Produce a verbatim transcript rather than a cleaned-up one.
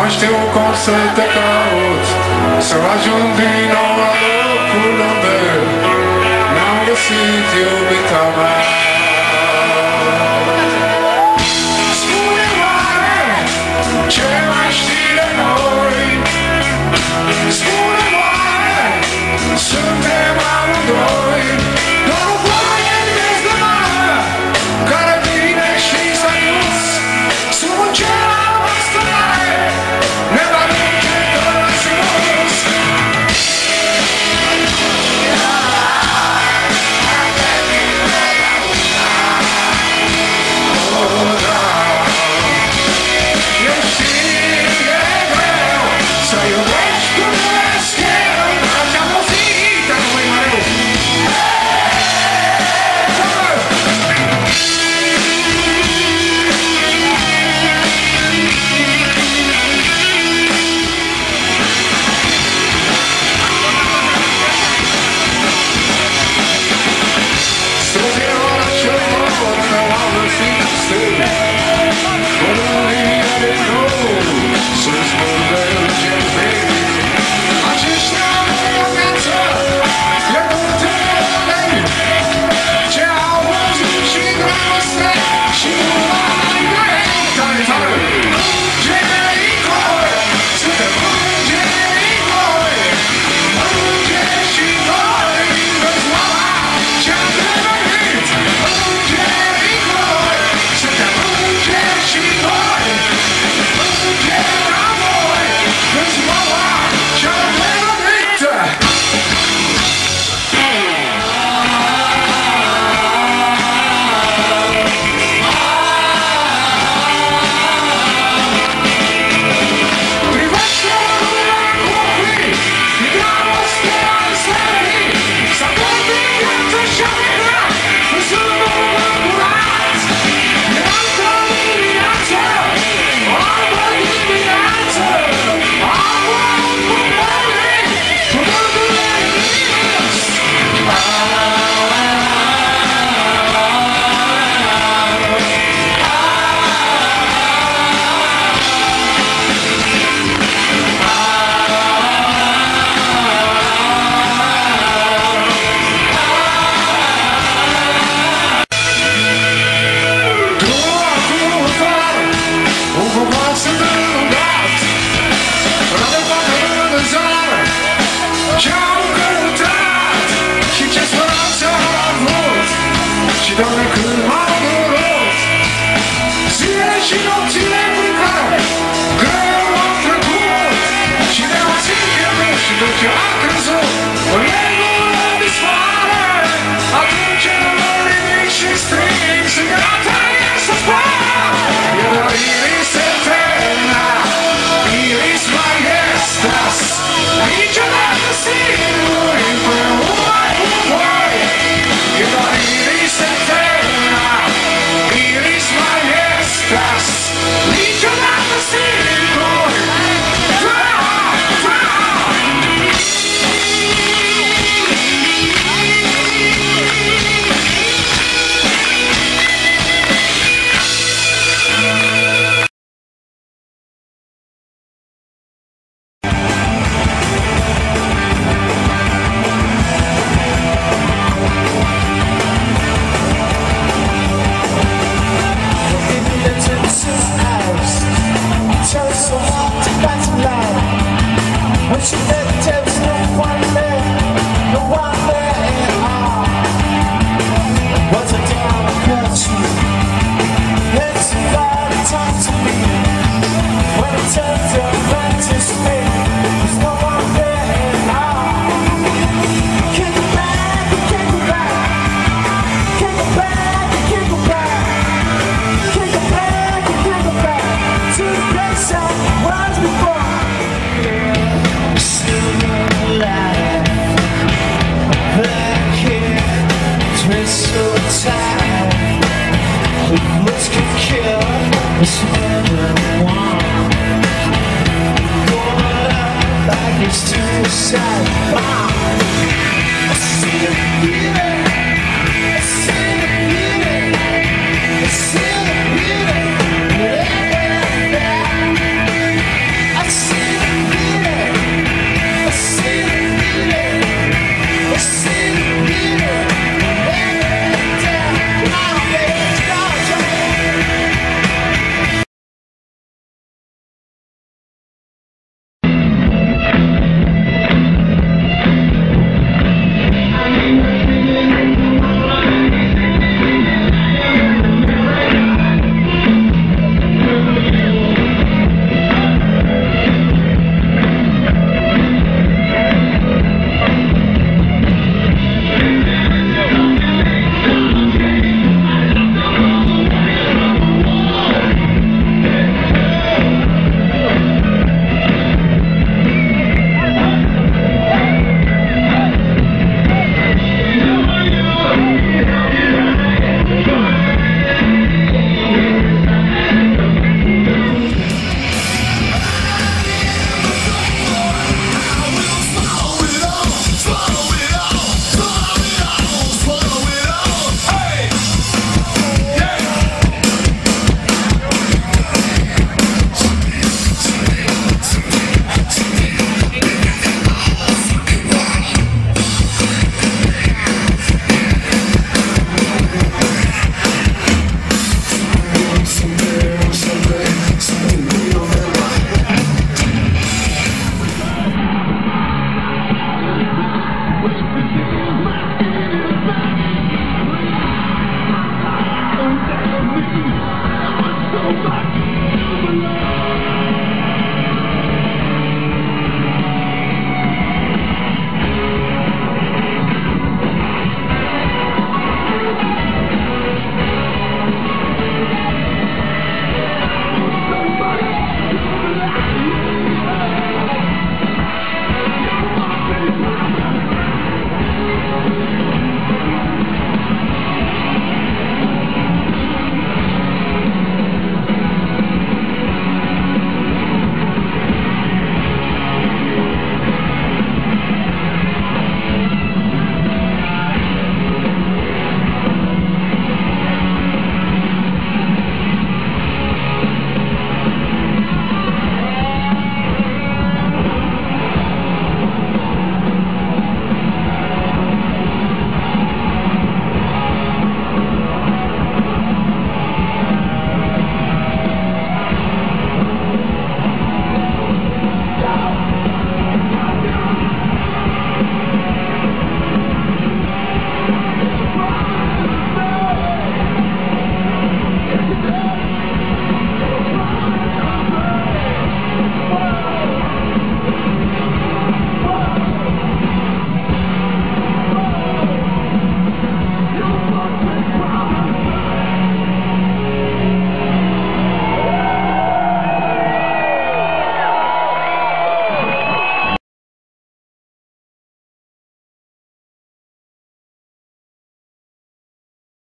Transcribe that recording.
mai știu cum să te caut, să ajung din nou la locul unde mi-am găsit iubita mea. Spune oare ce mai știi de noi? Spune oare suntem amândoi doar o ploaie în vez de mare care vine și s-a dus sub un cer albastru-mare, ne va duce tot la sus. Oh, da. Eu știu că e greu să iubești cum iubesc eu, dar ce-am auzit de lui mereu. Doamne, când m-am duros zile și nopțile prin care greu am trecut și de la ținche meu și tot ce a crezut o regulă dispare atunci nu ridic și strig și gata e să spar e la iris eterna iris maestas niciodată singuri împreună cu voi e la iris eterna iris maestas niciodată singuri so tired, but what's could kill us.